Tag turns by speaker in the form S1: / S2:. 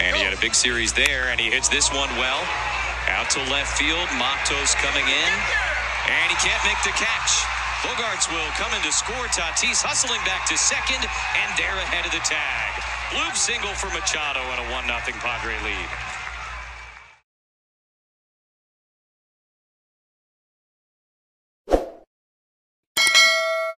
S1: And he had a big series there, and he hits this one well. Out to left field. Mato's coming in, and he can't make the catch. Bogarts will come in to score. Tatis hustling back to second, and they're ahead of the tag. Bloop single for Machado and a 1-0 Padre lead.